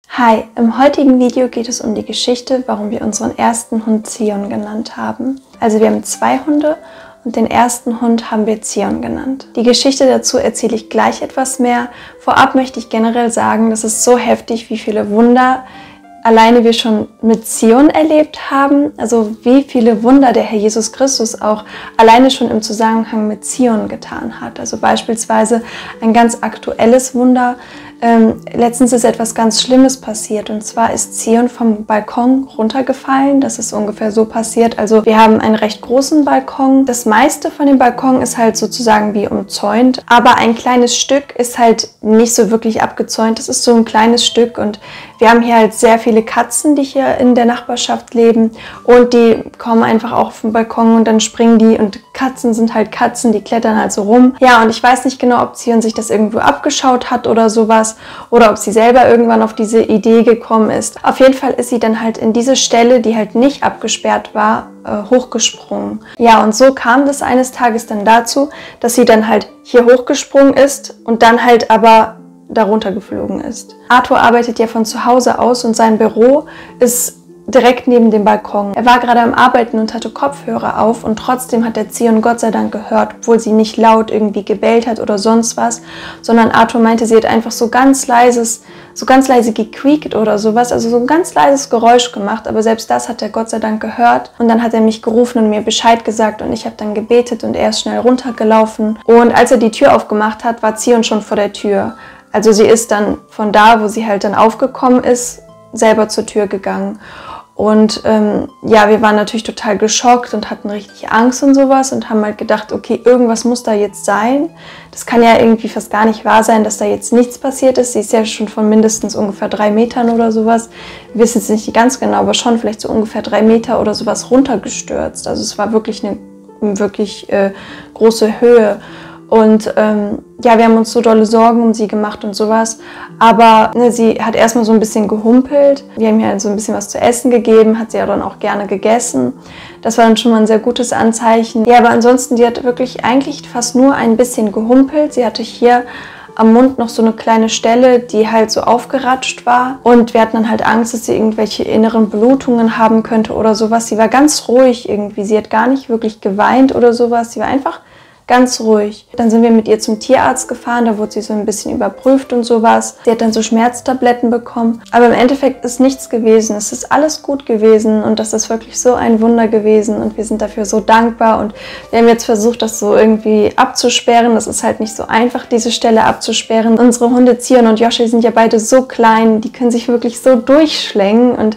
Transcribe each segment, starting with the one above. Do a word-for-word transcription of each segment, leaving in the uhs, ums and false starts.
Hi, im heutigen Video geht es um die Geschichte, warum wir unseren ersten Hund Zion genannt haben. Also wir haben zwei Hunde und den ersten Hund haben wir Zion genannt. Die Geschichte dazu erzähle ich gleich etwas mehr. Vorab möchte ich generell sagen, das ist so heftig, wie viele Wunder alleine wir schon mit Zion erlebt haben. Also wie viele Wunder der Herr Jesus Christus auch alleine schon im Zusammenhang mit Zion getan hat. Also beispielsweise ein ganz aktuelles Wunder. Ähm, letztens ist etwas ganz Schlimmes passiert, und zwar ist Zion vom Balkon runtergefallen. Das ist ungefähr so passiert. Also wir haben einen recht großen Balkon. Das meiste von dem Balkon ist halt sozusagen wie umzäunt, aber ein kleines Stück ist halt nicht so wirklich abgezäunt. Das ist so ein kleines Stück, und wir haben hier halt sehr viele Katzen, die hier in der Nachbarschaft leben, und die kommen einfach auch auf den Balkon und dann springen die, und Katzen sind halt Katzen, die klettern halt so rum. Ja, und ich weiß nicht genau, ob Zion sich das irgendwo abgeschaut hat oder sowas, oder ob sie selber irgendwann auf diese Idee gekommen ist. Auf jeden Fall ist sie dann halt in diese Stelle, die halt nicht abgesperrt war, äh, hochgesprungen. Ja, und so kam das eines Tages dann dazu, dass sie dann halt hier hochgesprungen ist und dann halt aber darunter geflogen ist. Arthur arbeitet ja von zu Hause aus und sein Büro ist direkt neben dem Balkon. Er war gerade am Arbeiten und hatte Kopfhörer auf, und trotzdem hat der Zion Gott sei Dank gehört, obwohl sie nicht laut irgendwie gebellt hat oder sonst was, sondern Arthur meinte, sie hat einfach so ganz leises, so ganz leise gequiekt oder sowas, also so ein ganz leises Geräusch gemacht, aber selbst das hat er Gott sei Dank gehört, und dann hat er mich gerufen und mir Bescheid gesagt, und ich habe dann gebetet und er ist schnell runtergelaufen, und als er die Tür aufgemacht hat, war Zion schon vor der Tür. Also sie ist dann von da, wo sie halt dann aufgekommen ist, selber zur Tür gegangen. Und ähm, ja, wir waren natürlich total geschockt und hatten richtig Angst und sowas und haben halt gedacht, okay, irgendwas muss da jetzt sein. Das kann ja irgendwie fast gar nicht wahr sein, dass da jetzt nichts passiert ist. Sie ist ja schon von mindestens ungefähr drei Metern oder sowas. Wir wissen es nicht ganz genau, aber schon vielleicht so ungefähr drei Meter oder sowas runtergestürzt. Also es war wirklich eine wirklich äh, große Höhe. Und ähm, ja, wir haben uns so dolle Sorgen um sie gemacht und sowas. Aber ne, sie hat erstmal so ein bisschen gehumpelt. Wir haben ihr halt so ein bisschen was zu essen gegeben, hat sie ja dann auch gerne gegessen. Das war dann schon mal ein sehr gutes Anzeichen. Ja, aber ansonsten, die hat wirklich eigentlich fast nur ein bisschen gehumpelt. Sie hatte hier am Mund noch so eine kleine Stelle, die halt so aufgeratscht war. Und wir hatten dann halt Angst, dass sie irgendwelche inneren Blutungen haben könnte oder sowas. Sie war ganz ruhig irgendwie. Sie hat gar nicht wirklich geweint oder sowas. Sie war einfach ganz ruhig. Dann sind wir mit ihr zum Tierarzt gefahren, da wurde sie so ein bisschen überprüft und sowas. Sie hat dann so Schmerztabletten bekommen. Aber im Endeffekt ist nichts gewesen. Es ist alles gut gewesen, und das ist wirklich so ein Wunder gewesen, und wir sind dafür so dankbar, und wir haben jetzt versucht, das so irgendwie abzusperren. Das ist halt nicht so einfach, diese Stelle abzusperren. Unsere Hunde Zion und Yoshi sind ja beide so klein, die können sich wirklich so durchschlängen, und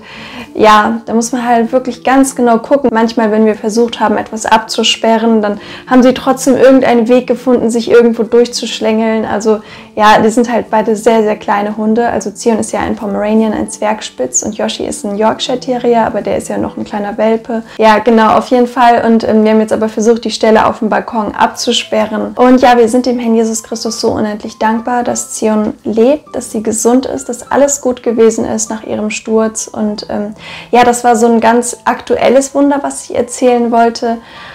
ja, da muss man halt wirklich ganz genau gucken. Manchmal, wenn wir versucht haben, etwas abzusperren, dann haben sie trotzdem irgendeinen Weg gefunden, sich irgendwo durchzuschlängeln. Also ja, die sind halt beide sehr, sehr kleine Hunde. Also Zion ist ja ein Pomeranian, ein Zwergspitz, und Yoshi ist ein Yorkshire Terrier, aber der ist ja noch ein kleiner Welpe. Ja, genau, auf jeden Fall. Und ähm, wir haben jetzt aber versucht, die Stelle auf dem Balkon abzusperren. Und ja, wir sind dem Herrn Jesus Christus so unendlich dankbar, dass Zion lebt, dass sie gesund ist, dass alles gut gewesen ist nach ihrem Sturz. Und ähm, ja, das war so ein ganz aktuelles Wunder, was ich erzählen wollte.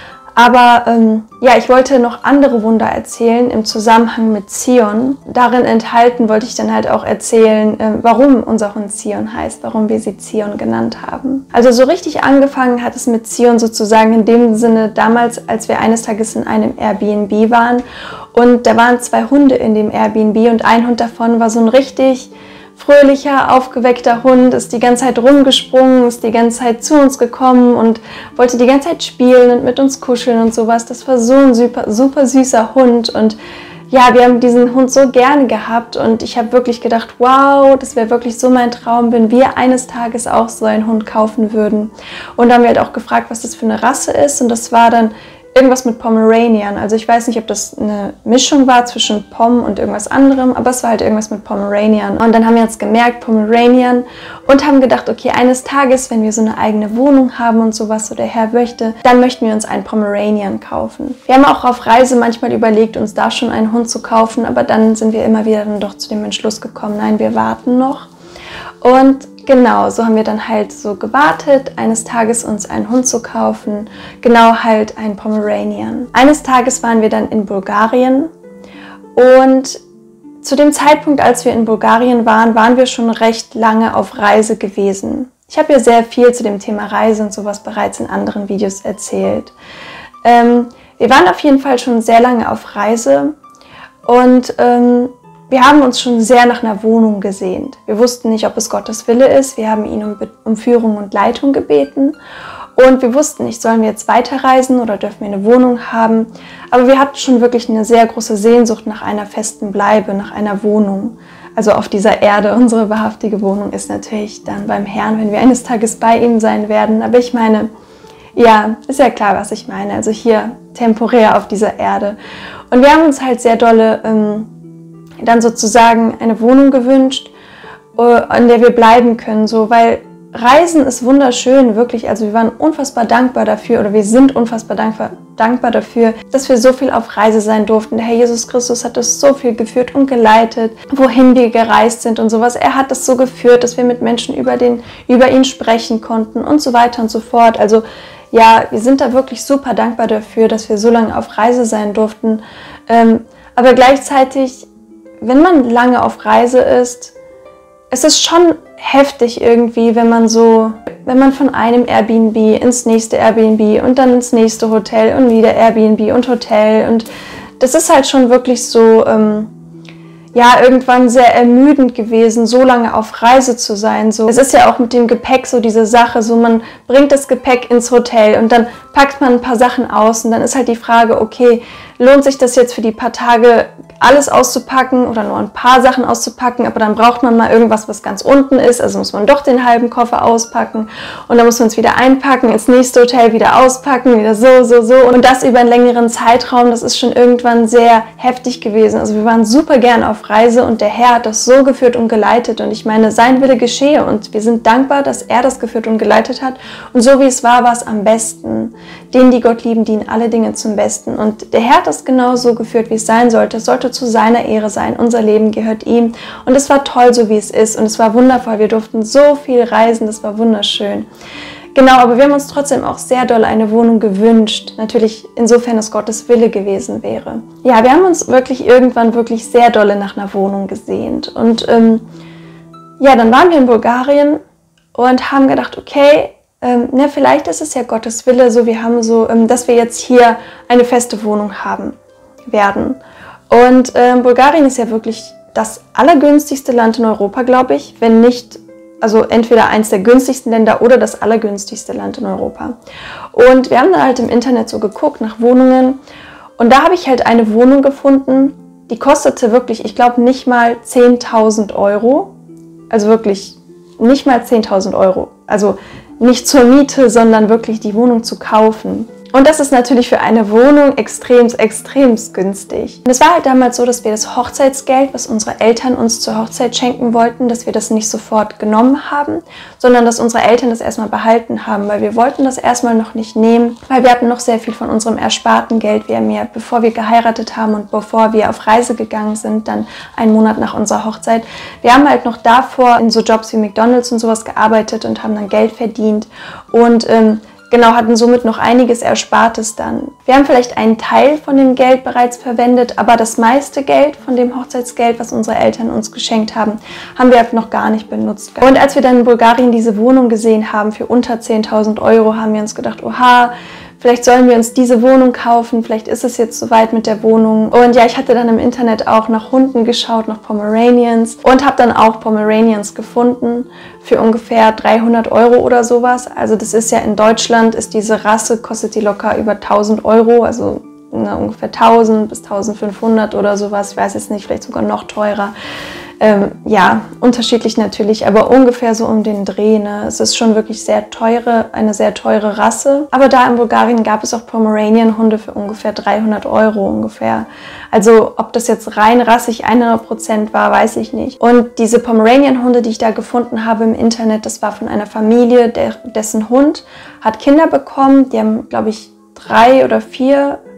Aber ähm, ja, ich wollte noch andere Wunder erzählen im Zusammenhang mit Zion. Darin enthalten wollte ich dann halt auch erzählen, äh, warum unser Hund Zion heißt, warum wir sie Zion genannt haben. Also so richtig angefangen hat es mit Zion sozusagen in dem Sinne damals, als wir eines Tages in einem Airbnb waren. Und da waren zwei Hunde in dem Airbnb, und ein Hund davon war so ein richtig fröhlicher, aufgeweckter Hund, ist die ganze Zeit rumgesprungen, ist die ganze Zeit zu uns gekommen und wollte die ganze Zeit spielen und mit uns kuscheln und sowas. Das war so ein super, super süßer Hund, und ja, wir haben diesen Hund so gerne gehabt, und ich habe wirklich gedacht, wow, das wäre wirklich so mein Traum, wenn wir eines Tages auch so einen Hund kaufen würden. Und dann haben wir halt auch gefragt, was das für eine Rasse ist, und das war dann irgendwas mit Pomeranian. Also ich weiß nicht, ob das eine Mischung war zwischen Pom und irgendwas anderem, aber es war halt irgendwas mit Pomeranian. Und dann haben wir uns gemerkt, Pomeranian, und haben gedacht, okay, eines Tages, wenn wir so eine eigene Wohnung haben und sowas, so der Herr möchte, dann möchten wir uns einen Pomeranian kaufen. Wir haben auch auf Reise manchmal überlegt, uns da schon einen Hund zu kaufen, aber dann sind wir immer wieder dann doch zu dem Entschluss gekommen, nein, wir warten noch. Und genau, so haben wir dann halt so gewartet, eines Tages uns einen Hund zu kaufen, genau halt einen Pomeranian. Eines Tages waren wir dann in Bulgarien, und Zu dem Zeitpunkt, als wir in Bulgarien waren, waren wir schon recht lange auf Reise gewesen. Ich habe ja sehr viel zu dem Thema Reise und sowas bereits in anderen Videos erzählt. Ähm, wir waren auf jeden Fall schon sehr lange auf Reise und ähm, wir haben uns schon sehr nach einer Wohnung gesehnt. Wir wussten nicht, ob es Gottes Wille ist. Wir haben ihn um, um Führung und Leitung gebeten. Und wir wussten nicht, sollen wir jetzt weiterreisen oder dürfen wir eine Wohnung haben. Aber wir hatten schon wirklich eine sehr große Sehnsucht nach einer festen Bleibe, nach einer Wohnung. Also auf dieser Erde. Unsere wahrhaftige Wohnung ist natürlich dann beim Herrn, wenn wir eines Tages bei ihm sein werden. Aber ich meine, ja, ist ja klar, was ich meine. Also hier temporär auf dieser Erde. Und wir haben uns halt sehr dolle ähm, dann sozusagen eine Wohnung gewünscht, an der wir bleiben können, so, weil Reisen ist wunderschön, wirklich, also wir waren unfassbar dankbar dafür, oder wir sind unfassbar dankbar, dankbar dafür, dass wir so viel auf Reise sein durften. Der Herr Jesus Christus hat das so viel geführt und geleitet, wohin wir gereist sind und sowas. Er hat das so geführt, dass wir mit Menschen über, den, über ihn sprechen konnten und so weiter und so fort. Also ja, wir sind da wirklich super dankbar dafür, dass wir so lange auf Reise sein durften, ähm, aber gleichzeitig, wenn man lange auf Reise ist, es ist schon heftig irgendwie, wenn man so, wenn man von einem Airbnb ins nächste Airbnb und dann ins nächste Hotel und wieder Airbnb und Hotel, und das ist halt schon wirklich so, ähm, ja, irgendwann sehr ermüdend gewesen, so lange auf Reise zu sein. So, es ist ja auch mit dem Gepäck so diese Sache, so man bringt das Gepäck ins Hotel und dann packt man ein paar Sachen aus und dann ist halt die Frage, okay, lohnt sich das jetzt für die paar Tage alles auszupacken oder nur ein paar Sachen auszupacken, aber dann braucht man mal irgendwas, was ganz unten ist, also muss man doch den halben Koffer auspacken und dann muss man es wieder einpacken, ins nächste Hotel wieder auspacken, wieder so, so, so, und das über einen längeren Zeitraum. Das ist schon irgendwann sehr heftig gewesen. Also wir waren super gern auf Reise und der Herr hat das so geführt und geleitet, und ich meine, sein Wille geschehe, und wir sind dankbar, dass er das geführt und geleitet hat, und so wie es war, war es am besten. Denen, die Gott lieben, dienen alle Dinge zum Besten, und der Herr hat das genau so geführt, wie es sein sollte. Es sollte zu seiner Ehre sein. Unser Leben gehört ihm, und es war toll, so wie es ist, und es war wundervoll. Wir durften so viel reisen, das war wunderschön. Genau, aber wir haben uns trotzdem auch sehr doll eine Wohnung gewünscht. Natürlich, insofern es Gottes Wille gewesen wäre. Ja, wir haben uns wirklich irgendwann wirklich sehr dolle nach einer Wohnung gesehnt. Und ähm, ja, dann waren wir in Bulgarien und haben gedacht, okay, ähm, ne, vielleicht ist es ja Gottes Wille, so wir haben so, ähm, dass wir jetzt hier eine feste Wohnung haben werden. Und ähm, Bulgarien ist ja wirklich das allergünstigste Land in Europa, glaube ich, wenn nicht, also entweder eins der günstigsten Länder oder das allergünstigste Land in Europa. Und wir haben dann halt im Internet so geguckt nach Wohnungen, und da habe ich halt eine Wohnung gefunden, die kostete wirklich, ich glaube, nicht mal zehntausend Euro, also wirklich nicht mal zehntausend Euro, also nicht zur Miete, sondern wirklich die Wohnung zu kaufen. Und das ist natürlich für eine Wohnung extrem, extrem günstig. Und es war halt damals so, dass wir das Hochzeitsgeld, was unsere Eltern uns zur Hochzeit schenken wollten, dass wir das nicht sofort genommen haben, sondern dass unsere Eltern das erstmal behalten haben, weil wir wollten das erstmal noch nicht nehmen, weil wir hatten noch sehr viel von unserem ersparten Geld. Wir haben ja, bevor wir geheiratet haben und bevor wir auf Reise gegangen sind, dann einen Monat nach unserer Hochzeit, wir haben halt noch davor in so Jobs wie McDonald's und sowas gearbeitet und haben dann Geld verdient und ähm, genau, hatten somit noch einiges Erspartes dann. Wir haben vielleicht einen Teil von dem Geld bereits verwendet, aber das meiste Geld von dem Hochzeitsgeld, was unsere Eltern uns geschenkt haben, haben wir noch gar nicht benutzt. Und als wir dann in Bulgarien diese Wohnung gesehen haben für unter zehntausend Euro, haben wir uns gedacht, oha, vielleicht sollen wir uns diese Wohnung kaufen, vielleicht ist es jetzt soweit mit der Wohnung. Und ja, ich hatte dann im Internet auch nach Hunden geschaut, nach Pomeranians, und habe dann auch Pomeranians gefunden für ungefähr dreihundert Euro oder sowas. Also das ist ja in Deutschland, ist diese Rasse, kostet die locker über tausend Euro, also na, ungefähr tausend bis tausendfünfhundert oder sowas, ich weiß jetzt nicht, vielleicht sogar noch teurer. Ähm, ja, unterschiedlich natürlich, aber ungefähr so um den Dreh. Ne? Es ist schon wirklich sehr teure, eine sehr teure Rasse. Aber da in Bulgarien gab es auch Pomeranian-Hunde für ungefähr dreihundert Euro ungefähr. Also ob das jetzt rein rassig hundert Prozent war, weiß ich nicht. Und diese Pomeranian-Hunde, die ich da gefunden habe im Internet, das war von einer Familie, der, dessen Hund hat Kinder bekommen. Die haben, glaube ich, drei oder vier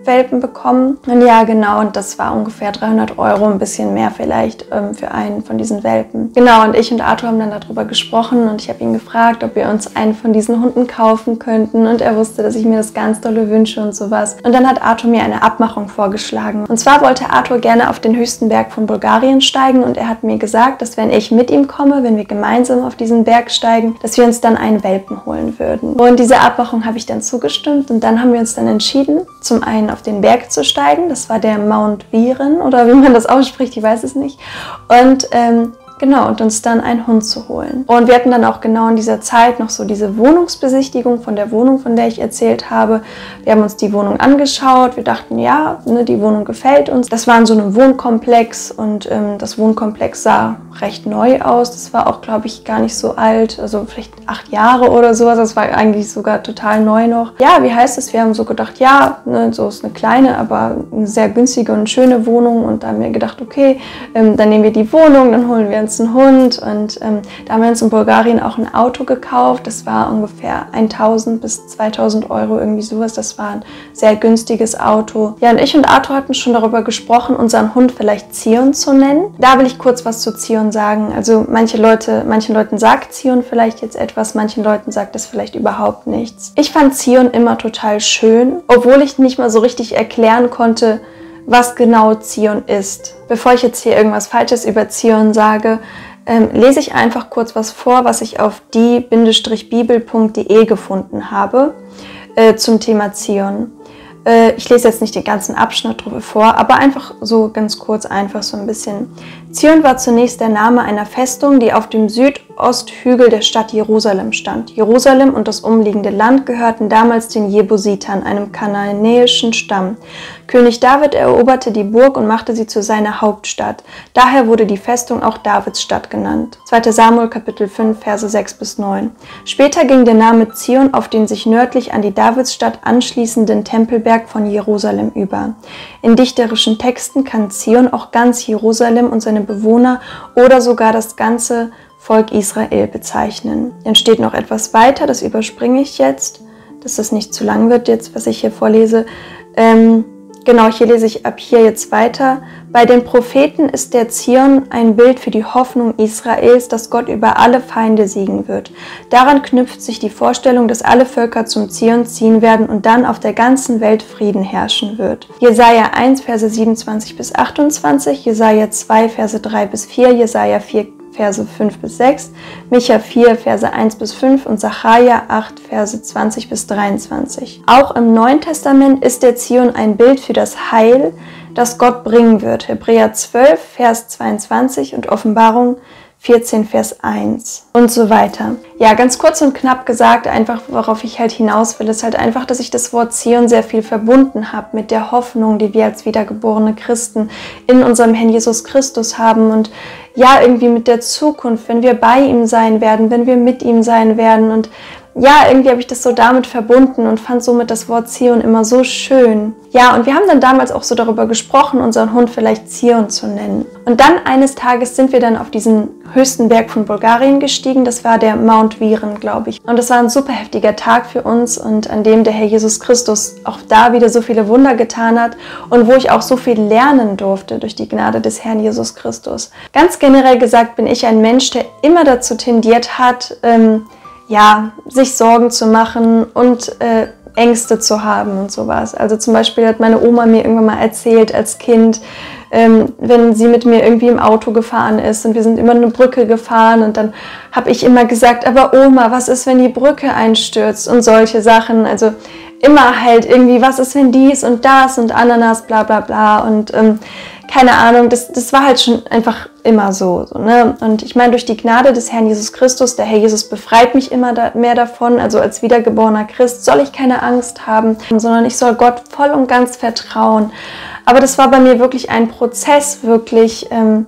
Welpen bekommen. Und ja, genau, und das war ungefähr dreihundert Euro, ein bisschen mehr vielleicht ähm, für einen von diesen Welpen. Genau, und ich und Arthur haben dann darüber gesprochen und ich habe ihn gefragt, ob wir uns einen von diesen Hunden kaufen könnten, und er wusste, dass ich mir das ganz dolle wünsche und sowas. Und dann hat Arthur mir eine Abmachung vorgeschlagen. Und zwar wollte Arthur gerne auf den höchsten Berg von Bulgarien steigen, und er hat mir gesagt, dass wenn ich mit ihm komme, wenn wir gemeinsam auf diesen Berg steigen, dass wir uns dann einen Welpen holen würden. Und diese Abmachung habe ich dann zugestimmt, und dann haben wir uns dann entschieden, zum einen auf den Berg zu steigen. Das war der Mount Viren, oder wie man das ausspricht, ich weiß es nicht. Und ähm, Genau, und uns dann einen Hund zu holen. Und wir hatten dann auch genau in dieser Zeit noch so diese Wohnungsbesichtigung von der Wohnung, von der ich erzählt habe. Wir haben uns die Wohnung angeschaut. Wir dachten, ja, ne, die Wohnung gefällt uns. Das war in so einem Wohnkomplex, und ähm, das Wohnkomplex sah recht neu aus. Das war auch, glaube ich, gar nicht so alt, also vielleicht acht Jahre oder sowas. Das war eigentlich sogar total neu noch. Ja, wie heißt es? Wir haben so gedacht, ja, ne, so ist eine kleine, aber eine sehr günstige und schöne Wohnung. Und da haben wir gedacht, okay, ähm, dann nehmen wir die Wohnung, dann holen wir uns einen Hund, und ähm, da haben wir uns in Bulgarien auch ein Auto gekauft. Das war ungefähr eintausend bis zweitausend Euro, irgendwie sowas. Das war ein sehr günstiges Auto. Ja, und ich und Arthur hatten schon darüber gesprochen, unseren Hund vielleicht Zion zu nennen. Da will ich kurz was zu Zion sagen. Also manche Leute, manchen Leuten sagt Zion vielleicht jetzt etwas, manchen Leuten sagt es vielleicht überhaupt nichts. Ich fand Zion immer total schön, obwohl ich nicht mal so richtig erklären konnte, was genau Zion ist. Bevor ich jetzt hier irgendwas Falsches über Zion sage, ähm, lese ich einfach kurz was vor, was ich auf die Bibel punkt de gefunden habe äh, zum Thema Zion. Äh, ich lese jetzt nicht den ganzen Abschnitt drüber vor, aber einfach so ganz kurz, einfach so ein bisschen. Zion war zunächst der Name einer Festung, die auf dem Südosthügel der Stadt Jerusalem stand. Jerusalem und das umliegende Land gehörten damals den Jebusitern, einem kanaanäischen Stamm. König David eroberte die Burg und machte sie zu seiner Hauptstadt. Daher wurde die Festung auch Davidsstadt genannt. zweiter Samuel Kapitel fünf, Verse sechs bis neun. Später ging der Name Zion auf den sich nördlich an die Davidsstadt anschließenden Tempelberg von Jerusalem über. In dichterischen Texten kann Zion auch ganz Jerusalem und seine Bewohner oder sogar das ganze Volk Israel bezeichnen. Dann steht noch etwas weiter, das überspringe ich jetzt, dass das nicht zu lang wird jetzt, was ich hier vorlese. Ähm, Genau, hier lese ich ab hier jetzt weiter. Bei den Propheten ist der Zion ein Bild für die Hoffnung Israels, dass Gott über alle Feinde siegen wird. Daran knüpft sich die Vorstellung, dass alle Völker zum Zion ziehen werden und dann auf der ganzen Welt Frieden herrschen wird. Jesaja eins, Verse siebenundzwanzig bis achtundzwanzig, Jesaja zwei, Verse drei bis vier, Jesaja vier, Verse fünf bis sechs, Micha vier, Verse eins bis fünf und Sacharja acht, Verse zwanzig bis dreiundzwanzig. Auch im Neuen Testament ist der Zion ein Bild für das Heil, das Gott bringen wird. Hebräer zwölf, Vers zweiundzwanzig und Offenbarung vierzehn, Vers eins und so weiter. Ja, ganz kurz und knapp gesagt, einfach worauf ich halt hinaus will, ist halt einfach, dass ich das Wort Zion sehr viel verbunden habe mit der Hoffnung, die wir als wiedergeborene Christen in unserem Herrn Jesus Christus haben, und ja, irgendwie mit der Zukunft, wenn wir bei ihm sein werden, wenn wir mit ihm sein werden. Und ja, irgendwie habe ich das so damit verbunden und fand somit das Wort Zion immer so schön. Ja, und wir haben dann damals auch so darüber gesprochen, unseren Hund vielleicht Zion zu nennen. Und dann eines Tages sind wir dann auf diesen höchsten Berg von Bulgarien gestiegen. Das war der Mount Viren, glaube ich. Und das war ein super heftiger Tag für uns, und an dem der Herr Jesus Christus auch da wieder so viele Wunder getan hat und wo ich auch so viel lernen durfte durch die Gnade des Herrn Jesus Christus. Ganz generell gesagt bin ich ein Mensch, der immer dazu tendiert hat, ähm, ja, sich Sorgen zu machen und äh, Ängste zu haben und sowas. Also zum Beispiel hat meine Oma mir irgendwann mal erzählt als Kind, ähm, wenn sie mit mir irgendwie im Auto gefahren ist und wir sind über eine Brücke gefahren, und dann habe ich immer gesagt, aber Oma, was ist, wenn die Brücke einstürzt und solche Sachen. Also immer halt irgendwie, was ist, wenn dies und das und Ananas, bla bla bla, und ähm, keine Ahnung, das, das war halt schon einfach immer so, so ne? Und ich meine, durch die Gnade des Herrn Jesus Christus, der Herr Jesus befreit mich immer da, mehr davon, also als wiedergeborener Christ soll ich keine Angst haben, sondern ich soll Gott voll und ganz vertrauen. Aber das war bei mir wirklich ein Prozess, wirklich, ähm,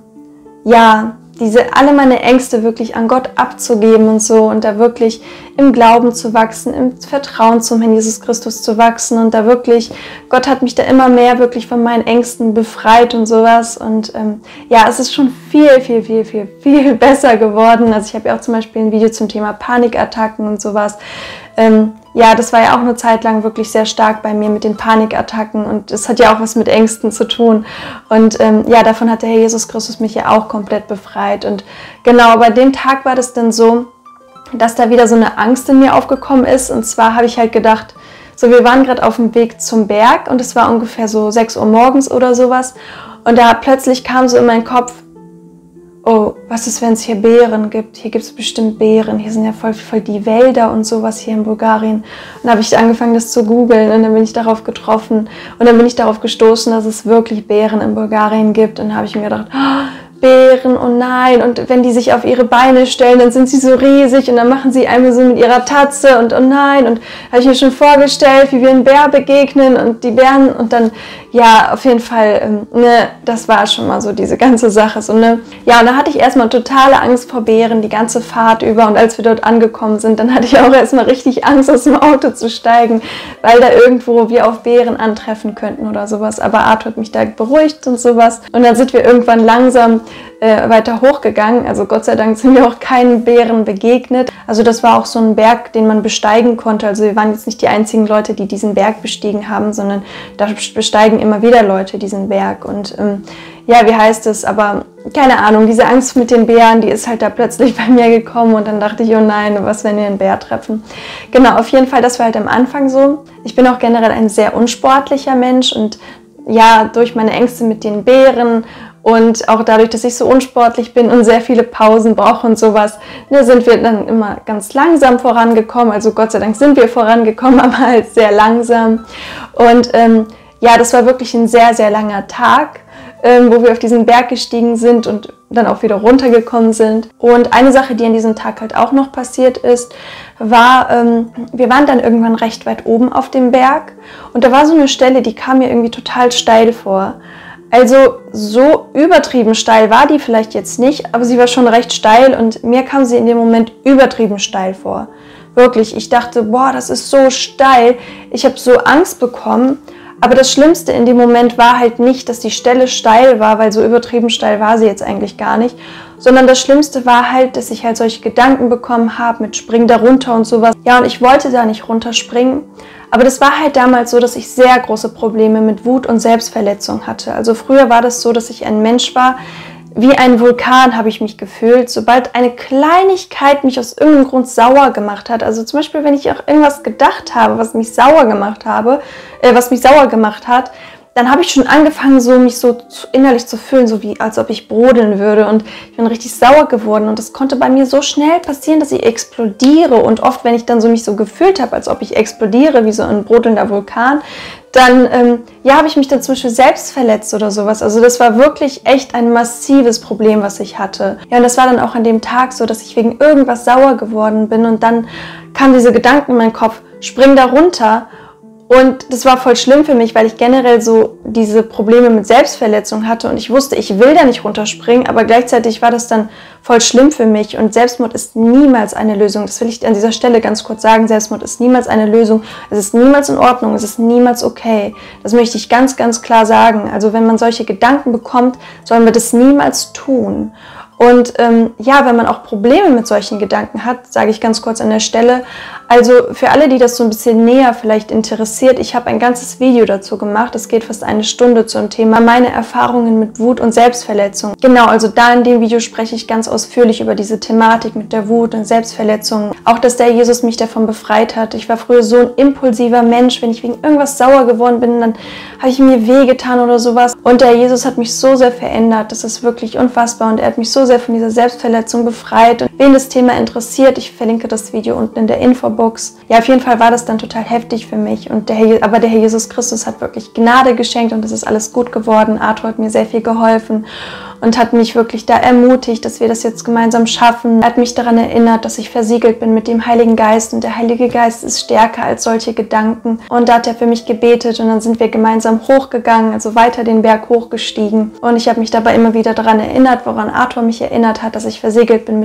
ja, diese, alle meine Ängste wirklich an Gott abzugeben und so, und da wirklich im Glauben zu wachsen, im Vertrauen zum Herrn Jesus Christus zu wachsen, und da wirklich, Gott hat mich da immer mehr wirklich von meinen Ängsten befreit und sowas, und ähm, ja, es ist schon viel, viel, viel, viel, viel besser geworden. Also ich habe ja auch zum Beispiel ein Video zum Thema Panikattacken und sowas. Ähm, ja, das war ja auch eine Zeit lang wirklich sehr stark bei mir mit den Panikattacken und das hat ja auch was mit Ängsten zu tun. Und ähm, ja, davon hat der Herr Jesus Christus mich ja auch komplett befreit. Und genau, bei dem Tag war das dann so, dass da wieder so eine Angst in mir aufgekommen ist. Und zwar habe ich halt gedacht, so wir waren gerade auf dem Weg zum Berg und es war ungefähr so sechs Uhr morgens oder sowas. Und da plötzlich kam so in meinen Kopf, oh, was ist, wenn es hier Bären gibt? Hier gibt es bestimmt Bären. Hier sind ja voll, voll die Wälder und sowas hier in Bulgarien. Und dann habe ich angefangen, das zu googeln und dann bin ich darauf getroffen und dann bin ich darauf gestoßen, dass es wirklich Bären in Bulgarien gibt. Und dann habe ich mir gedacht, oh, Bären, oh nein. Und wenn die sich auf ihre Beine stellen, dann sind sie so riesig und dann machen sie einmal so mit ihrer Tatze und oh nein. Und da habe ich mir schon vorgestellt, wie wir einem Bär begegnen und die Bären und dann, ja, auf jeden Fall, ähm, ne, das war schon mal so diese ganze Sache. So, ne? Ja, und da hatte ich erstmal totale Angst vor Bären, die ganze Fahrt über. Und als wir dort angekommen sind, dann hatte ich auch erstmal richtig Angst, aus dem Auto zu steigen, weil da irgendwo wir auf Bären antreffen könnten oder sowas. Aber Arthur hat mich da beruhigt und sowas. Und dann sind wir irgendwann langsam äh, weiter hochgegangen. Also Gott sei Dank sind wir auch keinen Bären begegnet. Also das war auch so ein Berg, den man besteigen konnte. Also wir waren jetzt nicht die einzigen Leute, die diesen Berg bestiegen haben, sondern da besteigen immer wieder Leute diesen Berg. Und ähm, ja, wie heißt es? Aber keine Ahnung, diese Angst mit den Bären, die ist halt da plötzlich bei mir gekommen und dann dachte ich, oh nein, was, wenn wir einen Bär treffen? Genau, auf jeden Fall, das war halt am Anfang so. Ich bin auch generell ein sehr unsportlicher Mensch und ja, durch meine Ängste mit den Bären und auch dadurch, dass ich so unsportlich bin und sehr viele Pausen brauche und sowas, ne, sind wir dann immer ganz langsam vorangekommen. Also Gott sei Dank sind wir vorangekommen, aber halt sehr langsam. Und ähm, ja, das war wirklich ein sehr, sehr langer Tag, ähm, wo wir auf diesen Berg gestiegen sind und dann auch wieder runtergekommen sind. Und eine Sache, die an diesem Tag halt auch noch passiert ist, war, ähm, wir waren dann irgendwann recht weit oben auf dem Berg und da war so eine Stelle, die kam mir irgendwie total steil vor. Also so übertrieben steil war die vielleicht jetzt nicht, aber sie war schon recht steil und mir kam sie in dem Moment übertrieben steil vor. Wirklich, ich dachte, boah, das ist so steil. Ich habe so Angst bekommen, aber das Schlimmste in dem Moment war halt nicht, dass die Stelle steil war, weil so übertrieben steil war sie jetzt eigentlich gar nicht, sondern das Schlimmste war halt, dass ich halt solche Gedanken bekommen habe mit Spring da runter und sowas. Ja, und ich wollte da nicht runterspringen. Aber das war halt damals so, dass ich sehr große Probleme mit Wut und Selbstverletzung hatte. Also früher war das so, dass ich ein Mensch war, wie ein Vulkan habe ich mich gefühlt. Sobald eine Kleinigkeit mich aus irgendeinem Grund sauer gemacht hat, also zum Beispiel, wenn ich auch irgendwas gedacht habe, was mich sauer gemacht habe, äh, was mich sauer gemacht hat, dann habe ich schon angefangen, so mich so zu, innerlich zu fühlen, so wie als ob ich brodeln würde und ich bin richtig sauer geworden und das konnte bei mir so schnell passieren, dass ich explodiere und oft, wenn ich dann so mich so gefühlt habe, als ob ich explodiere, wie so ein brodelnder Vulkan, dann ähm, ja, habe ich mich dann zum Beispiel selbst verletzt oder sowas. Also das war wirklich echt ein massives Problem, was ich hatte. Ja, und das war dann auch an dem Tag so, dass ich wegen irgendwas sauer geworden bin und dann kamen diese Gedanken in meinen Kopf, spring da runter. Und das war voll schlimm für mich, weil ich generell so diese Probleme mit Selbstverletzung hatte und ich wusste, ich will da nicht runterspringen, aber gleichzeitig war das dann voll schlimm für mich und Selbstmord ist niemals eine Lösung. Das will ich an dieser Stelle ganz kurz sagen, Selbstmord ist niemals eine Lösung, es ist niemals in Ordnung, es ist niemals okay. Das möchte ich ganz, ganz klar sagen. Also wenn man solche Gedanken bekommt, sollen wir das niemals tun. Und ähm, ja, wenn man auch Probleme mit solchen Gedanken hat, sage ich ganz kurz an der Stelle, also für alle, die das so ein bisschen näher vielleicht interessiert, ich habe ein ganzes Video dazu gemacht, es geht fast eine Stunde zum Thema meine Erfahrungen mit Wut und Selbstverletzung. Genau, also da in dem Video spreche ich ganz ausführlich über diese Thematik mit der Wut und Selbstverletzung. Auch, dass der Jesus mich davon befreit hat. Ich war früher so ein impulsiver Mensch, wenn ich wegen irgendwas sauer geworden bin, dann habe ich mir wehgetan oder sowas. Und der Jesus hat mich so sehr verändert, das ist wirklich unfassbar und er hat mich so sehr von dieser Selbstverletzung befreit. Und wen das Thema interessiert, ich verlinke das Video unten in der Infobox. Ja, auf jeden Fall war das dann total heftig für mich. Und der Herr, aber der Herr Jesus Christus hat wirklich Gnade geschenkt und es ist alles gut geworden. Arthur hat mir sehr viel geholfen und hat mich wirklich da ermutigt, dass wir das jetzt gemeinsam schaffen. Er hat mich daran erinnert, dass ich versiegelt bin mit dem Heiligen Geist und der Heilige Geist ist stärker als solche Gedanken. Und da hat er für mich gebetet und dann sind wir gemeinsam hochgegangen, also weiter den Berg hochgestiegen. Und ich habe mich dabei immer wieder daran erinnert, woran Arthur mich erinnert hat, dass ich versiegelt bin mit dem Heiligen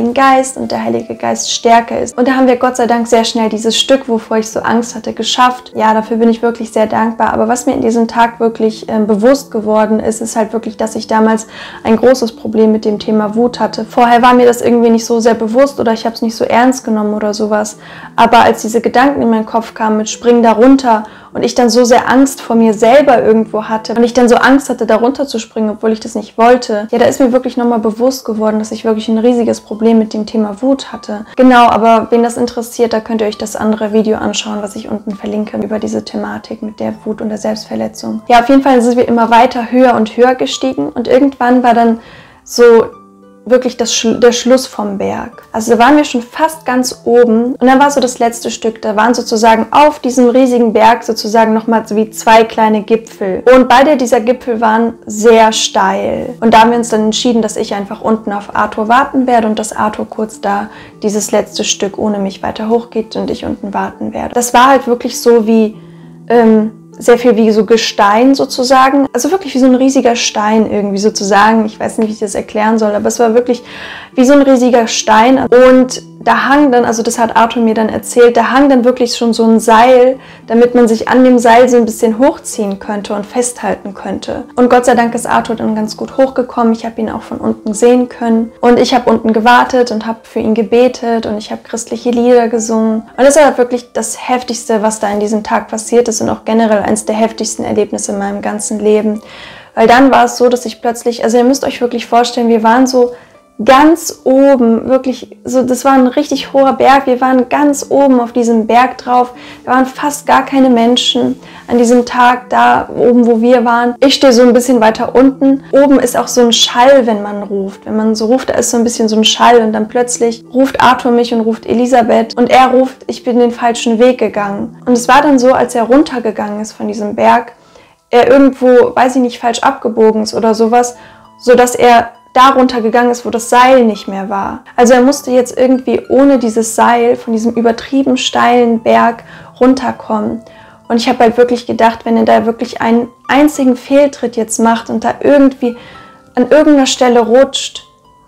Heiligen Geist und der Heilige Geist stärker ist. Und da haben wir Gott sei Dank sehr schnell dieses Stück, wovor ich so Angst hatte, geschafft. Ja, dafür bin ich wirklich sehr dankbar. Aber was mir in diesem Tag wirklich äh, bewusst geworden ist, ist halt wirklich, dass ich damals ein großes Problem mit dem Thema Wut hatte. Vorher war mir das irgendwie nicht so sehr bewusst oder ich habe es nicht so ernst genommen oder sowas. Aber als diese Gedanken in meinen Kopf kamen mit Spring da runter und ich dann so sehr Angst vor mir selber irgendwo hatte und ich dann so Angst hatte, da runter zu springen, obwohl ich das nicht wollte, ja, da ist mir wirklich nochmal bewusst geworden, dass ich wirklich ein riesiges Problem mit dem Thema Wut hatte. Genau, aber wen das interessiert, da könnt ihr euch das andere Video anschauen, was ich unten verlinke, über diese Thematik mit der Wut und der Selbstverletzung. Ja, auf jeden Fall sind wir immer weiter höher und höher gestiegen und irgendwann war dann so wirklich das Schlu- der Schluss vom Berg. Also da waren wir schon fast ganz oben und dann war so das letzte Stück, da waren sozusagen auf diesem riesigen Berg sozusagen nochmal so wie zwei kleine Gipfel und beide dieser Gipfel waren sehr steil und da haben wir uns dann entschieden, dass ich einfach unten auf Arthur warten werde und dass Arthur kurz da dieses letzte Stück ohne mich weiter hochgeht und ich unten warten werde. Das war halt wirklich so wie ähm, sehr viel wie so Gestein sozusagen, also wirklich wie so ein riesiger Stein irgendwie sozusagen, ich weiß nicht, wie ich das erklären soll, aber es war wirklich wie so ein riesiger Stein und da hang dann, also das hat Arthur mir dann erzählt, da hang dann wirklich schon so ein Seil, damit man sich an dem Seil so ein bisschen hochziehen könnte und festhalten könnte. Und Gott sei Dank ist Arthur dann ganz gut hochgekommen, ich habe ihn auch von unten sehen können und ich habe unten gewartet und habe für ihn gebetet und ich habe christliche Lieder gesungen und das war wirklich das Heftigste, was da in diesem Tag passiert ist und auch generell eines der heftigsten Erlebnisse in meinem ganzen Leben, weil dann war es so, dass ich plötzlich, also ihr müsst euch wirklich vorstellen, wir waren so ganz oben, wirklich, so, das war ein richtig hoher Berg, wir waren ganz oben auf diesem Berg drauf, da waren fast gar keine Menschen an diesem Tag, da oben, wo wir waren. Ich stehe so ein bisschen weiter unten, oben ist auch so ein Schall, wenn man ruft, wenn man so ruft, da ist so ein bisschen so ein Schall und dann plötzlich ruft Arthur mich und ruft Elisabeth und er ruft, ich bin den falschen Weg gegangen. Und es war dann so, als er runtergegangen ist von diesem Berg, er irgendwo, weiß ich nicht, falsch abgebogen ist oder sowas, sodass er darunter gegangen ist, wo das Seil nicht mehr war. Also er musste jetzt irgendwie ohne dieses Seil von diesem übertrieben steilen Berg runterkommen. Und ich habe halt wirklich gedacht, wenn er da wirklich einen einzigen Fehltritt jetzt macht und da irgendwie an irgendeiner Stelle rutscht,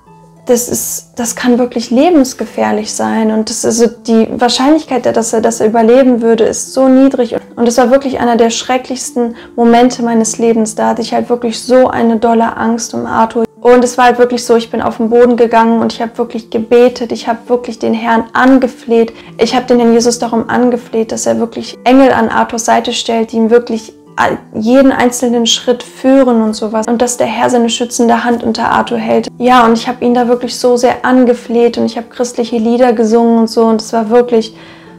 das ist, das kann wirklich lebensgefährlich sein. Und das ist so, die Wahrscheinlichkeit, dass er das überleben würde, ist so niedrig. Und es war wirklich einer der schrecklichsten Momente meines Lebens. Da hatte ich halt wirklich so eine dolle Angst um Arthur. Und es war halt wirklich so, ich bin auf den Boden gegangen und ich habe wirklich gebetet, ich habe wirklich den Herrn angefleht. Ich habe den Herrn Jesus darum angefleht, dass er wirklich Engel an Arthurs Seite stellt, die ihm wirklich jeden einzelnen Schritt führen und sowas. Und dass der Herr seine schützende Hand unter Arthur hält. Ja, und ich habe ihn da wirklich so sehr angefleht und ich habe christliche Lieder gesungen und so. Und es war wirklich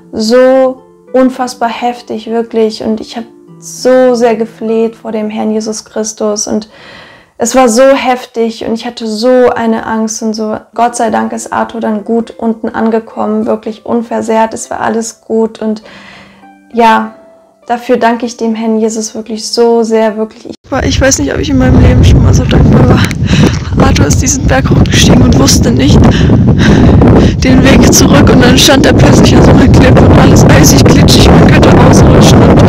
so unfassbar heftig, wirklich. Und ich habe so sehr gefleht vor dem Herrn Jesus Christus und es war so heftig und ich hatte so eine Angst und so. Gott sei Dank ist Arthur dann gut unten angekommen, wirklich unversehrt. Es war alles gut und ja, dafür danke ich dem Herrn Jesus wirklich so sehr, wirklich. Ich weiß nicht, ob ich in meinem Leben schon mal so dankbar war. Arthur ist diesen Berg hochgestiegen und wusste nicht den Weg zurück und dann stand er plötzlich an so einer Klippe und alles eisig, glitschig, man könnte ausrutschen und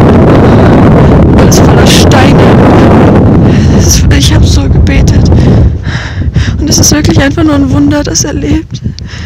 alles voller Steine. Ich habe so gebetet und es ist wirklich einfach nur ein Wunder, dass er lebt.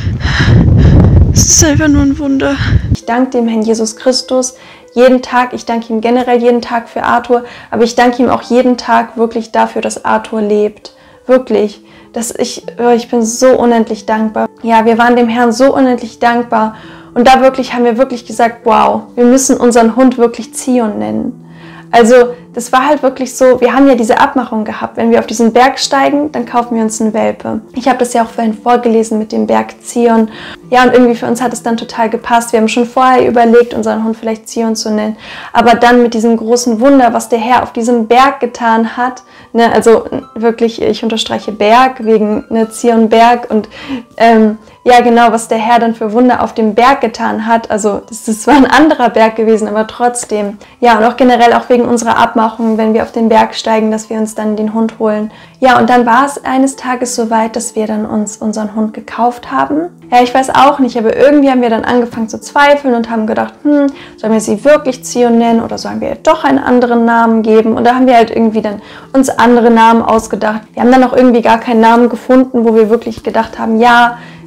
Es ist einfach nur ein Wunder. Ich danke dem Herrn Jesus Christus jeden Tag. Ich danke ihm generell jeden Tag für Arthur, aber ich danke ihm auch jeden Tag wirklich dafür, dass Arthur lebt. Wirklich. Dass ich, ich bin so unendlich dankbar. Ja, wir waren dem Herrn so unendlich dankbar und da wirklich haben wir wirklich gesagt, wow, wir müssen unseren Hund wirklich Zion nennen. Also das war halt wirklich so, wir haben ja diese Abmachung gehabt, wenn wir auf diesen Berg steigen, dann kaufen wir uns eine Welpe. Ich habe das ja auch vorhin vorgelesen mit dem Berg Zion. Ja, und irgendwie für uns hat es dann total gepasst. Wir haben schon vorher überlegt, unseren Hund vielleicht Zion zu nennen. Aber dann mit diesem großen Wunder, was der Herr auf diesem Berg getan hat, ne, also wirklich, ich unterstreiche Berg, wegen ne, Zion Berg und ähm, ja genau, was der Herr dann für Wunder auf dem Berg getan hat. Also das, das war ein anderer Berg gewesen, aber trotzdem. Ja, und auch generell auch wegen unserer Abmachung, wenn wir auf den Berg steigen, dass wir uns dann den Hund holen. Ja, und dann war es eines Tages soweit, dass wir dann uns unseren Hund gekauft haben. Ja, ich weiß auch nicht, aber irgendwie haben wir dann angefangen zu zweifeln und haben gedacht, hm, sollen wir sie wirklich Zion nennen oder sollen wir ihr doch einen anderen Namen geben? Und da haben wir halt irgendwie dann uns andere Namen ausgedacht. Wir haben dann auch irgendwie gar keinen Namen gefunden, wo wir wirklich gedacht haben, ja,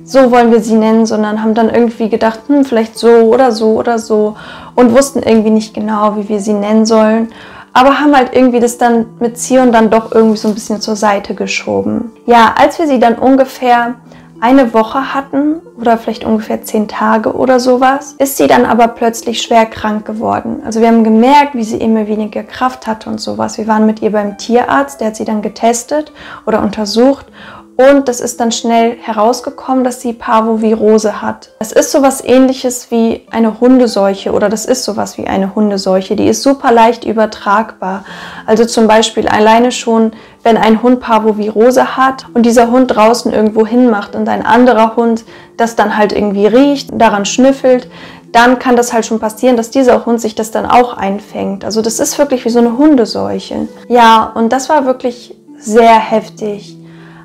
so wollen wir sie nennen, sondern haben dann irgendwie gedacht, hm, vielleicht so oder so oder so und wussten irgendwie nicht genau, wie wir sie nennen sollen. Aber haben halt irgendwie das dann mit Zion dann doch irgendwie so ein bisschen zur Seite geschoben. Ja, als wir sie dann ungefähr eine Woche hatten oder vielleicht ungefähr zehn Tage oder sowas, ist sie dann aber plötzlich schwer krank geworden. Also wir haben gemerkt, wie sie immer weniger Kraft hatte und sowas. Wir waren mit ihr beim Tierarzt, der hat sie dann getestet oder untersucht. Und das ist dann schnell herausgekommen, dass sie Parvovirose hat. Das ist sowas Ähnliches wie eine Hundeseuche oder das ist sowas wie eine Hundeseuche. Die ist super leicht übertragbar. Also zum Beispiel alleine schon, wenn ein Hund Parvovirose hat und dieser Hund draußen irgendwo hinmacht und ein anderer Hund das dann halt irgendwie riecht, daran schnüffelt, dann kann das halt schon passieren, dass dieser Hund sich das dann auch einfängt. Also das ist wirklich wie so eine Hundeseuche. Ja, und das war wirklich sehr heftig.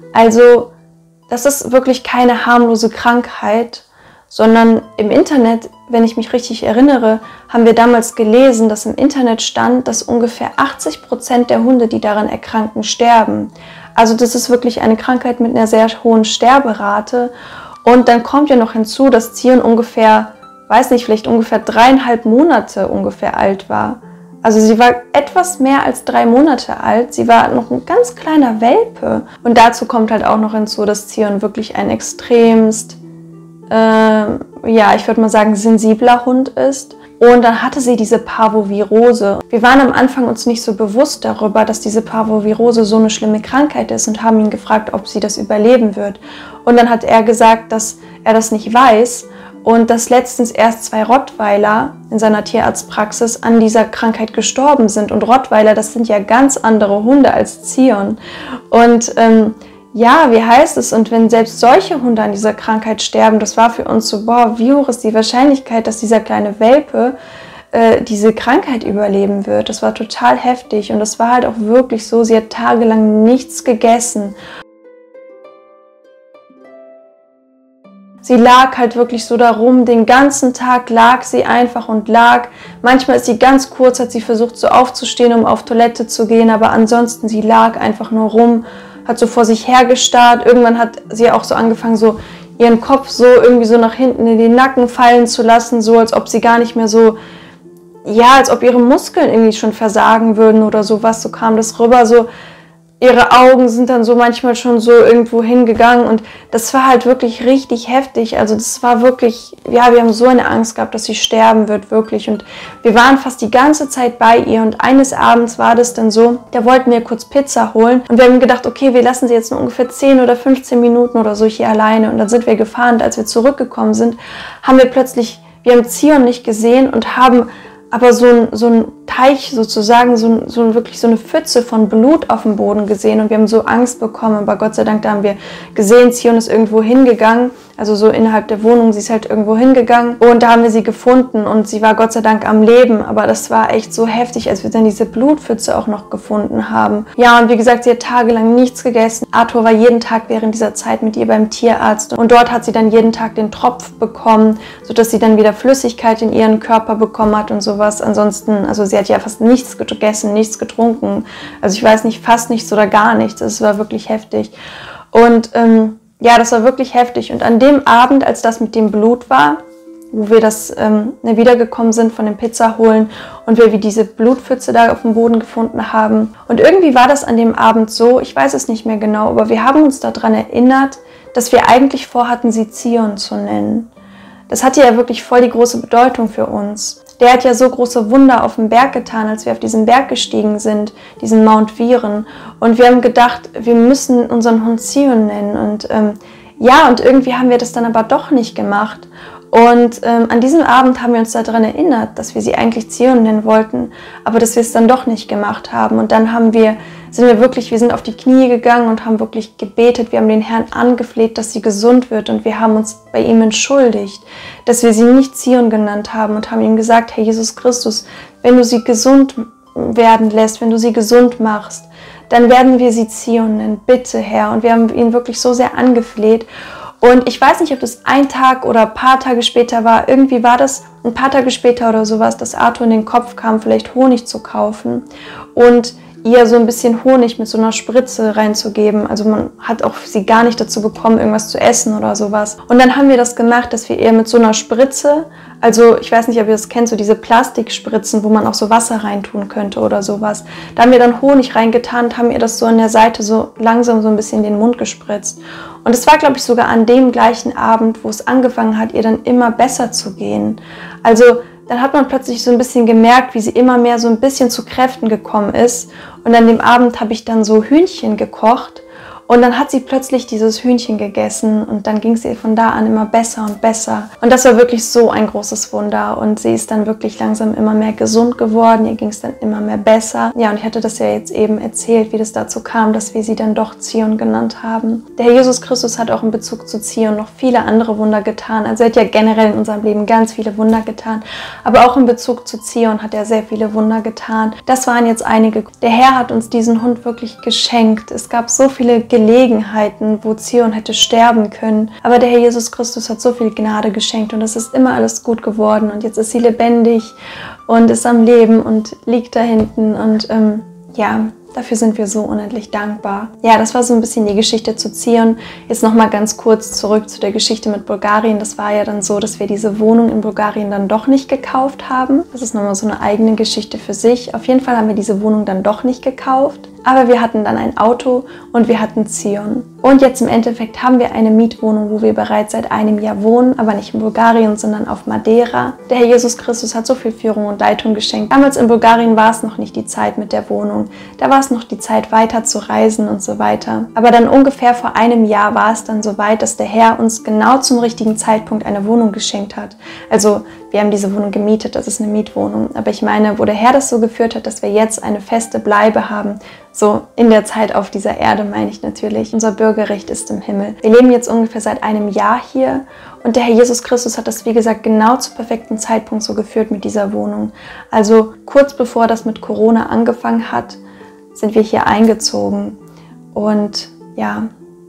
Also, das ist wirklich keine harmlose Krankheit, sondern im Internet, wenn ich mich richtig erinnere, haben wir damals gelesen, dass im Internet stand, dass ungefähr achtzig Prozent der Hunde, die daran erkranken, sterben. Also das ist wirklich eine Krankheit mit einer sehr hohen Sterberate. Und dann kommt ja noch hinzu, dass Zion ungefähr, weiß nicht, vielleicht ungefähr dreieinhalb Monate ungefähr alt war. Also sie war etwas mehr als drei Monate alt. Sie war noch ein ganz kleiner Welpe. Und dazu kommt halt auch noch hinzu, dass Zion wirklich ein extremst, äh, ja, ich würde mal sagen, sensibler Hund ist. Und dann hatte sie diese Parvovirose. Wir waren am Anfang uns nicht so bewusst darüber, dass diese Parvovirose so eine schlimme Krankheit ist und haben ihn gefragt, ob sie das überleben wird. Und dann hat er gesagt, dass er das nicht weiß. Und dass letztens erst zwei Rottweiler in seiner Tierarztpraxis an dieser Krankheit gestorben sind. Und Rottweiler, das sind ja ganz andere Hunde als Zion. Und ähm, ja, wie heißt es? Und wenn selbst solche Hunde an dieser Krankheit sterben, das war für uns so, boah, wie hoch ist die Wahrscheinlichkeit, dass dieser kleine Welpe äh, diese Krankheit überleben wird. Das war total heftig. Und das war halt auch wirklich so, sie hat tagelang nichts gegessen. Sie lag halt wirklich so darum, den ganzen Tag lag sie einfach und lag. Manchmal ist sie ganz kurz, hat sie versucht so aufzustehen, um auf Toilette zu gehen, aber ansonsten sie lag einfach nur rum, hat so vor sich hergestarrt. Irgendwann hat sie auch so angefangen, so ihren Kopf so irgendwie so nach hinten in den Nacken fallen zu lassen, so als ob sie gar nicht mehr so, ja, als ob ihre Muskeln irgendwie schon versagen würden oder sowas. So kam das rüber, so ihre Augen sind dann so manchmal schon so irgendwo hingegangen und das war halt wirklich richtig heftig. Also das war wirklich, ja, wir haben so eine Angst gehabt, dass sie sterben wird, wirklich. Und wir waren fast die ganze Zeit bei ihr und eines Abends war das dann so, da wollten wir kurz Pizza holen und wir haben gedacht, okay, wir lassen sie jetzt nur ungefähr zehn oder fünfzehn Minuten oder so hier alleine und dann sind wir gefahren und als wir zurückgekommen sind, haben wir plötzlich, wir haben Zion nicht gesehen und haben aber so ein, so ein Teich sozusagen, so, ein, so wirklich so eine Pfütze von Blut auf dem Boden gesehen und wir haben so Angst bekommen, aber Gott sei Dank, da haben wir gesehen, Zion ist irgendwo hingegangen, also so innerhalb der Wohnung, sie ist halt irgendwo hingegangen und da haben wir sie gefunden und sie war Gott sei Dank am Leben, aber das war echt so heftig, als wir dann diese Blutpfütze auch noch gefunden haben. Ja, und wie gesagt, sie hat tagelang nichts gegessen. Arthur war jeden Tag während dieser Zeit mit ihr beim Tierarzt und dort hat sie dann jeden Tag den Tropf bekommen, sodass sie dann wieder Flüssigkeit in ihren Körper bekommen hat und sowas. Ansonsten, also sie hat ja fast nichts gegessen, nichts getrunken. Also ich weiß nicht, fast nichts oder gar nichts. Es war wirklich heftig. Und ähm, ja, das war wirklich heftig. Und an dem Abend, als das mit dem Blut war, wo wir das ähm, wiedergekommen sind von dem Pizza holen und wir wie diese Blutpfütze da auf dem Boden gefunden haben. Und irgendwie war das an dem Abend so, ich weiß es nicht mehr genau, aber wir haben uns daran erinnert, dass wir eigentlich vorhatten, sie Zion zu nennen. Das hatte ja wirklich voll die große Bedeutung für uns. Der hat ja so große Wunder auf dem Berg getan, als wir auf diesen Berg gestiegen sind, diesen Mount Viren. Und wir haben gedacht, wir müssen unseren Hund Zion nennen. Und ähm, ja, und irgendwie haben wir das dann aber doch nicht gemacht. Und ähm, an diesem Abend haben wir uns daran erinnert, dass wir sie eigentlich Zion nennen wollten, aber dass wir es dann doch nicht gemacht haben. Und dann haben wir, sind wir wirklich, wir sind auf die Knie gegangen und haben wirklich gebetet. Wir haben den Herrn angefleht, dass sie gesund wird und wir haben uns bei ihm entschuldigt, dass wir sie nicht Zion genannt haben und haben ihm gesagt, Herr Jesus Christus, wenn du sie gesund werden lässt, wenn du sie gesund machst, dann werden wir sie Zion nennen, bitte Herr. Und wir haben ihn wirklich so sehr angefleht. Und ich weiß nicht, ob das ein Tag oder ein paar Tage später war. Irgendwie war das ein paar Tage später oder sowas, dass Arthur in den Kopf kam, vielleicht Honig zu kaufen. Und ihr so ein bisschen Honig mit so einer Spritze reinzugeben. Also man hat auch sie gar nicht dazu bekommen, irgendwas zu essen oder sowas. Und dann haben wir das gemacht, dass wir ihr mit so einer Spritze, also ich weiß nicht, ob ihr das kennt, so diese Plastikspritzen, wo man auch so Wasser reintun könnte oder sowas. Da haben wir dann Honig reingetan und haben ihr das so an der Seite so langsam so ein bisschen in den Mund gespritzt. Und es war, glaube ich, sogar an dem gleichen Abend, wo es angefangen hat, ihr dann immer besser zu gehen. Also dann hat man plötzlich so ein bisschen gemerkt, wie sie immer mehr so ein bisschen zu Kräften gekommen ist. Und an dem Abend habe ich dann so Hühnchen gekocht. Und dann hat sie plötzlich dieses Hühnchen gegessen und dann ging es ihr von da an immer besser und besser. Und das war wirklich so ein großes Wunder. Und sie ist dann wirklich langsam immer mehr gesund geworden. Ihr ging es dann immer mehr besser. Ja, und ich hatte das ja jetzt eben erzählt, wie das dazu kam, dass wir sie dann doch Zion genannt haben. Der Herr Jesus Christus hat auch in Bezug zu Zion noch viele andere Wunder getan. Also er hat ja generell in unserem Leben ganz viele Wunder getan. Aber auch in Bezug zu Zion hat er sehr viele Wunder getan. Das waren jetzt einige. Der Herr hat uns diesen Hund wirklich geschenkt. Es gab so viele Gelegenheiten, wo Zion hätte sterben können. Aber der Herr Jesus Christus hat so viel Gnade geschenkt und es ist immer alles gut geworden. Und jetzt ist sie lebendig und ist am Leben und liegt da hinten. Und ähm, ja, dafür sind wir so unendlich dankbar. Ja, das war so ein bisschen die Geschichte zu Zion. Jetzt nochmal ganz kurz zurück zu der Geschichte mit Bulgarien. Das war ja dann so, dass wir diese Wohnung in Bulgarien dann doch nicht gekauft haben. Das ist nochmal so eine eigene Geschichte für sich. Auf jeden Fall haben wir diese Wohnung dann doch nicht gekauft. Aber wir hatten dann ein Auto und wir hatten Zion. Und jetzt im Endeffekt haben wir eine Mietwohnung, wo wir bereits seit einem Jahr wohnen, aber nicht in Bulgarien, sondern auf Madeira. Der Herr Jesus Christus hat so viel Führung und Leitung geschenkt. Damals in Bulgarien war es noch nicht die Zeit mit der Wohnung. Da war es noch die Zeit, weiter zu reisen und so weiter. Aber dann ungefähr vor einem Jahr war es dann so weit, dass der Herr uns genau zum richtigen Zeitpunkt eine Wohnung geschenkt hat. Also wir haben diese Wohnung gemietet, das ist eine Mietwohnung. Aber ich meine, wo der Herr das so geführt hat, dass wir jetzt eine feste Bleibe haben, so in der Zeit auf dieser Erde, meine ich natürlich. Unser Bürgerrecht ist im Himmel. Wir leben jetzt ungefähr seit einem Jahr hier und der Herr Jesus Christus hat das, wie gesagt, genau zum perfekten Zeitpunkt so geführt mit dieser Wohnung. Also kurz bevor das mit Corona angefangen hat, sind wir hier eingezogen. Und ja,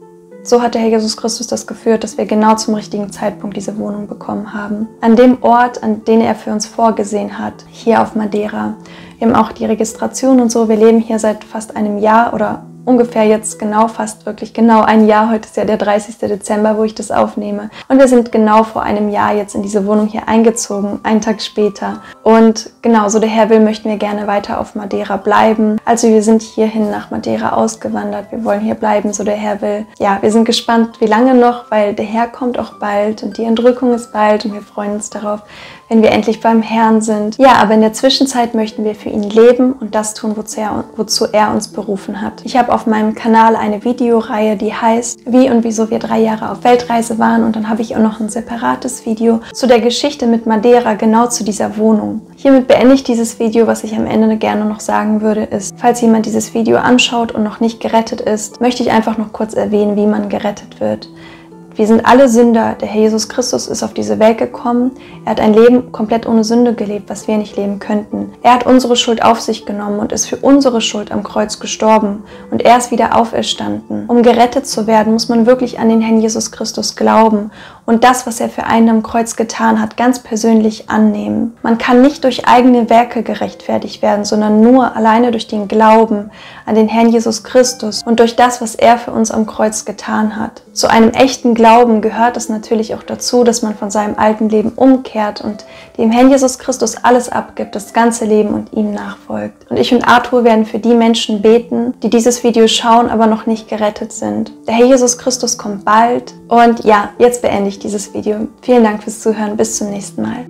so hat der Herr Jesus Christus das geführt, dass wir genau zum richtigen Zeitpunkt diese Wohnung bekommen haben. An dem Ort, an den er für uns vorgesehen hat, hier auf Madeira. Wir haben auch die Registration und so. Wir leben hier seit fast einem Jahr oder ungefähr jetzt genau, fast wirklich genau ein Jahr. Heute ist ja der dreißigste Dezember, wo ich das aufnehme. Und wir sind genau vor einem Jahr jetzt in diese Wohnung hier eingezogen, einen Tag später. Und genau, so der Herr will, möchten wir gerne weiter auf Madeira bleiben. Also wir sind hierhin nach Madeira ausgewandert. Wir wollen hier bleiben, so der Herr will. Ja, wir sind gespannt, wie lange noch, weil der Herr kommt auch bald und die Entrückung ist bald und wir freuen uns darauf, wenn wir endlich beim Herrn sind. Ja, aber in der Zwischenzeit möchten wir für ihn leben und das tun, wozu er, wozu er uns berufen hat. Ich habe auf meinem Kanal eine Videoreihe, die heißt, wie und wieso wir drei Jahre auf Weltreise waren, und dann habe ich auch noch ein separates Video zu der Geschichte mit Madeira, genau zu dieser Wohnung. Hiermit beende ich dieses Video. Was ich am Ende gerne noch sagen würde, ist, falls jemand dieses Video anschaut und noch nicht gerettet ist, möchte ich einfach noch kurz erwähnen, wie man gerettet wird. Wir sind alle Sünder. Der Herr Jesus Christus ist auf diese Welt gekommen. Er hat ein Leben komplett ohne Sünde gelebt, was wir nicht leben könnten. Er hat unsere Schuld auf sich genommen und ist für unsere Schuld am Kreuz gestorben. Und er ist wieder auferstanden. Um gerettet zu werden, muss man wirklich an den Herrn Jesus Christus glauben und das, was er für einen am Kreuz getan hat, ganz persönlich annehmen. Man kann nicht durch eigene Werke gerechtfertigt werden, sondern nur alleine durch den Glauben an den Herrn Jesus Christus und durch das, was er für uns am Kreuz getan hat. Zu einem echten Glauben gehört es natürlich auch dazu, dass man von seinem alten Leben umkehrt und dem Herrn Jesus Christus alles abgibt, das ganze Leben, und ihm nachfolgt. Und ich und Arthur werden für die Menschen beten, die dieses Video schauen, aber noch nicht gerettet sind. Der Herr Jesus Christus kommt bald. Und ja, jetzt beende ich dieses Video. Vielen Dank fürs Zuhören. Bis zum nächsten Mal.